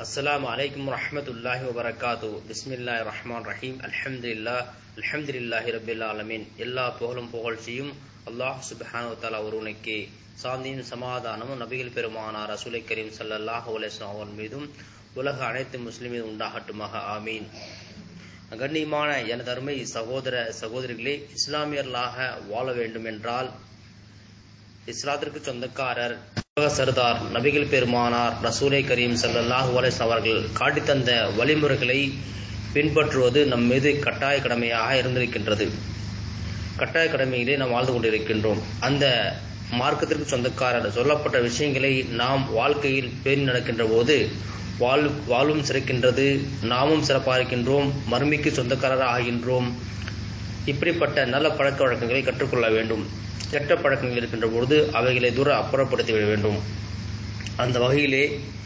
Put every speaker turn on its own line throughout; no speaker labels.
அஸ்ஸலாமு அலைக்கும் வரஹ்மத்துல்லாஹி வபரகாத்துஹு. பிஸ்மில்லாஹிர் ரஹ்மானிர் ரஹீம். அல்ஹம்துலில்லாஹி ரப்பில் ஆலமீன். எல்லா புகழும் புகழ்ச்சியும் அல்லாஹ் சுப்ஹானஹு வ தஆலா ஒருவனுக்கே. சாந்தியும் சமாதானமும் நபிகள் பெருமானார் ரசூலை கரீம் ஸல்லல்லாஹு அலைஹி வஸல்லம் அவர்கள் மீதும் உலக அனைத்து முஸ்லிமீன் உண்டாகட்டுமாக. ஆமீன். கண்ணியமான எனது அருமை சகோதர சகோதரிகளே, இஸ்லாமியர்களாக வாழ வேண்டும் என்றால் இஸ்லாத்திற்கு சொந்தக்காரர் சர்தார் நபிகள் பெருமானார் ரசூலை கரீம் ஸல்லல்லாஹு அலைஹி வஸல்லம் அவர்கள் காட்டித்தந்த வழிமுறைகளை பின்பற்றுவது நம் மீது கட்டாய கடமையாக இருந்திருக்கின்றது. கட்டாய கடமையிலே நாம் வாழ்ந்து கொண்டிருக்கின்றோம். அந்த மார்க்கத்திற்கு சொந்தக்காரர் சொல்லப்பட்ட விஷயங்களை நாம் வாழ்க்கையில் பேணி நடக்கின்ற போது வாழ்வும் சிறக்கின்றது, நாமும் சிறப்பாக இருக்கின்றோம், மறுமைக்கு சொந்தக்காரராக ஆகின்றோம். இப்படிப்பட்ட நல்ல பழக்க வழக்கங்களை கற்றுக்கொள்ள வேண்டும். கெட்ட பழக்கங்கள் இருக்கின்ற பொழுது அவைகளை தூர அப்புறப்படுத்திவிட வேண்டும். அந்த வகையிலே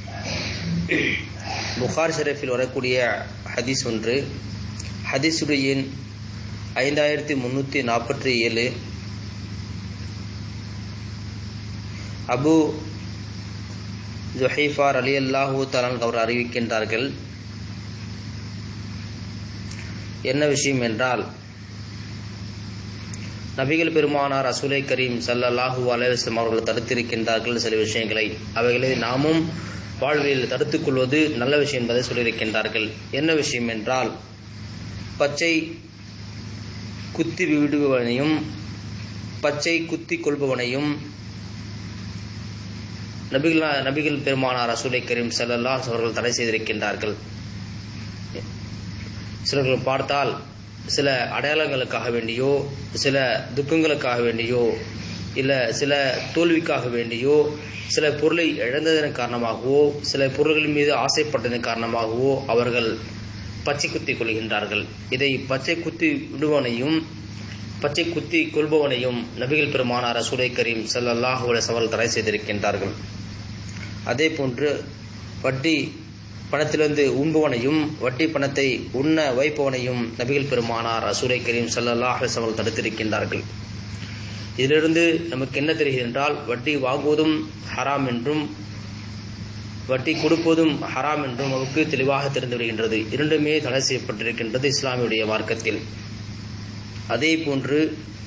புகாரி ஷரீஃபில் வரக்கூடிய ஹதீஸ் ஒன்று, ஹதீஸுடைய எண் 5347. அபு ஜுஹைஃபா ரலியல்லாஹு தஆலா அவர் அறிவிக்கின்றார்கள். என்ன விஷயம் என்றால், நபிகள் பெருமானார் ரசூலை கரீம் ஸல்லல்லாஹு அலைஹி வஸல்லம் அவர்கள் தடுத்திருக்கின்றார்கள் சில விஷயங்களை. அவைகளை நாமும் வாழ்வில் தடுத்துக் கொள்வது நல்ல விஷயம் என்பதை சொல்லியிருக்கின்றார்கள். என்ன விஷயம் என்றால், பச்சை குத்தி விடுபவனையும் பச்சை குத்தி கொள்பவனையும் நபிகள் பெருமானார் ரசூலை கரீம் ஸல்லல்லாஹு அலைஹி அவர்கள் தடை செய்திருக்கின்றார்கள். சிலர்கள் பார்த்தால் சில அடையாளங்களுக்காக வேண்டியோ, சில துக்கங்களுக்காக வேண்டியோ, இல்லை சில தோல்விக்காக வேண்டியோ, சில பொருளை இழந்ததன் காரணமாகவோ, சில பொருள்களின் மீது ஆசைப்பட்டதன் காரணமாகவோ அவர்கள் பச்சை குத்தி கொள்கின்றார்கள். இதை பச்சை குத்தி விடுவனையும் பச்சை குத்தி கொள்பவனையும் நபிகள் பெருமானார் ரசூலை கரீம் ஸல்லல்லாஹு அலைஹி வஸல்லம் தடை செய்திருக்கின்றார்கள். அதே போன்று வட்டி பணத்திலிருந்து உண்பவனையும் வட்டி பணத்தை உண்ண வைப்பவனையும் நபிகள் பெருமானார் ரசூலை கரீம் ஸல்லல்லாஹு அலைஹி வஸல்லம் தடுத்திருக்கின்றார்கள். இதிலிருந்து நமக்கு என்ன தெரிகிறது என்றால், வட்டி வாங்குவதும் ஹராம் என்றும் வட்டி கொடுப்பதும் ஹராம் என்றும் நமக்கு தெளிவாக தெரிந்து வருகின்றது. இரண்டுமே தடை செய்யப்பட்டிருக்கின்றது இஸ்லாமியுடைய மார்க்கத்தில். அதே போன்று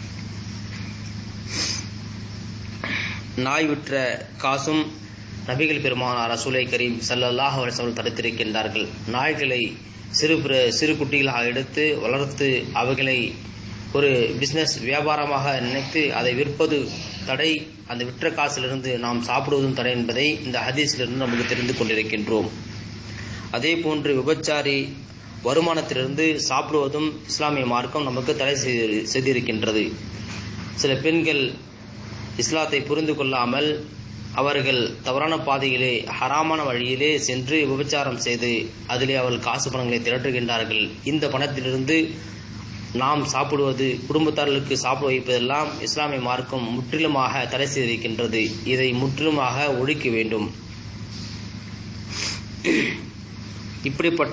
நாய் விற்ற காசும் நபிகள் பெருமானார் ரசூலை கரீம் ஸல்லல்லாஹு அலைஹி வஸல்லம் தடுத்திருக்கின்றார்கள். நாய்களை சிறு குட்டிகளாக எடுத்து வளர்த்து அவைகளை ஒரு பிசினஸ் வியாபாரமாக நினைத்து அதை விற்பது தடை. அந்த விற்ற காசிலிருந்து நாம் சாப்பிடுவதும் தடை என்பதை இந்த ஹதீஸிலிருந்து நமக்கு தெரிந்து கொண்டிருக்கின்றோம். அதே போன்று விபச்சாரி வருமானத்திலிருந்து சாப்பிடுவதும் இஸ்லாமிய மார்க்கம் நமக்கு தடை செய்திருக்கின்றது. சில பெண்கள் இஸ்லாத்தை புரிந்து கொள்ளாமல் அவர்கள் தவறான பாதையிலே ஹராமான வழியிலே சென்று விபச்சாரம் செய்து அதிலே அவர்கள் காசு பணங்களை திரட்டுகின்றார்கள். இந்த பணத்திலிருந்து நாம் சாப்பிடுவது, குடும்பத்தார்களுக்கு சாப்பிட வைப்பதெல்லாம் இஸ்லாமிய மார்க்கம் முற்றிலுமாக தடை செய்திருக்கின்றது. இதை முற்றிலுமாக ஒழிக்க வேண்டும். இப்படிப்பட்ட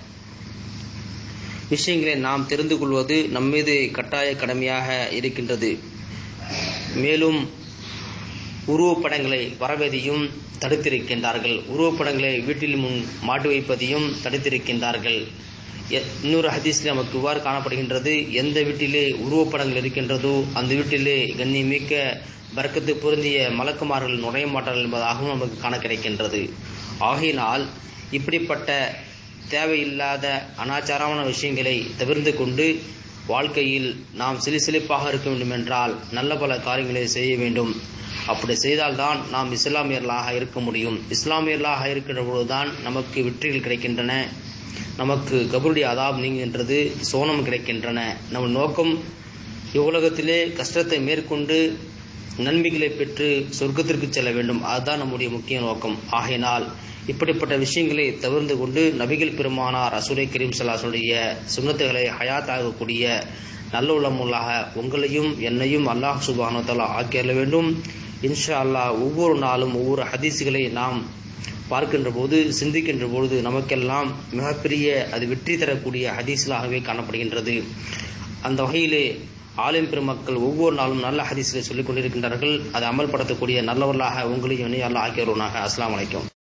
விஷயங்களை நாம் தெரிந்து கொள்வது நம்மீது கட்டாய கடமையாக இருக்கின்றது. மேலும் உருவப்படங்களை வரவதையும் தடுத்திருக்கின்றார்கள். உருவப்படங்களை வீட்டில் முன் மாட்டி வைப்பதையும் தடுத்திருக்கின்றார்கள். இன்னொரு ஹதீஸில் நமக்கு இவ்வாறு காணப்படுகின்றது, எந்த வீட்டிலே உருவப்படங்கள் இருக்கின்றதோ அந்த வீட்டிலே கண்ணியமிக்க பரக்கத்து பொருந்திய மலக்குமார்கள் நுழைய மாட்டார்கள் என்பதாகவும் நமக்கு காண கிடைக்கின்றது. ஆகையினால் இப்படிப்பட்ட தேவையில்லாத அனாச்சாரமான விஷயங்களை தவிர்த்து கொண்டு வாழ்க்கையில் நாம் சிலிசிலிப்பாக இருக்க வேண்டும் என்றால் நல்ல பல காரியங்களை செய்ய வேண்டும். அப்படி செய்தால்தான் நாம் இஸ்லாமியர்களாக இருக்க முடியும். இஸ்லாமியர்களாக இருக்கின்ற பொழுதுதான் நமக்கு வெற்றிகள் கிடைக்கின்றன, நமக்கு கபருடைய அதாப் நீங்குகின்றது, சோனம் கிடைக்கின்றன. நம்ம நோக்கம் இவ்வுலகத்திலே கஷ்டத்தை மேற்கொண்டு நன்மைகளை பெற்று சொர்க்கத்திற்கு செல்ல வேண்டும். அதுதான் நம்முடைய முக்கிய நோக்கம். ஆகையினால் இப்படிப்பட்ட விஷயங்களை தவிர்த்து கொண்டு நபிகள் பெருமானார் ரசூலை கரீம் ஸல்லல்லாஹு அலைஹி வஸல்லம் சுன்னத்துகளை ஹயாத் ஆகக்கூடிய நல்ல உள்ளமுள்ளாக உங்களையும் என்னையும் அல்லாஹ் சுப்ஹானஹு வ தஆலா ஆக்கியருள வேண்டும். இன்ஷா அல்லாஹ் ஒவ்வொரு நாளும் ஒவ்வொரு ஹதீஸுகளை நாம் பார்க்கின்ற போது, சிந்திக்கின்ற பொழுது நமக்கெல்லாம் மிகப்பெரிய அது வெற்றி தரக்கூடிய ஹதீஸ்களாகவே காணப்படுகின்றது. அந்த வகையிலே ஆலிம் பெருமக்கள் ஒவ்வொரு நாளும் நல்ல ஹதீஸ்களை சொல்லிக் கொண்டிருக்கின்றார்கள். அதை அமல்படுத்தக்கூடிய நல்லவர்களாக உங்களையும் என்னையும் அல்லாஹ் ஆக்கியருள்வானாக. அஸ்ஸலாமு அலைக்கும்.